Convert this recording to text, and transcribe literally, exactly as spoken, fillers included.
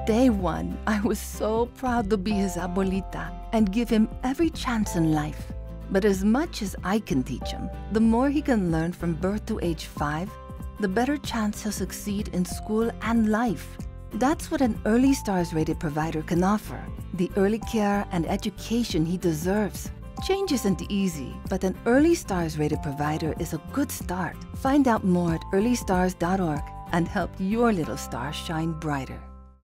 day one, I was so proud to be his abuelita and give him every chance in life. But as much as I can teach him, the more he can learn from birth to age five, the better chance he'll succeed in school and life. That's what an Early Stars rated provider can offer, the early care and education he deserves. Change isn't easy, but an Early Stars rated provider is a good start. Find out more at early stars dot org and help your little star shine brighter.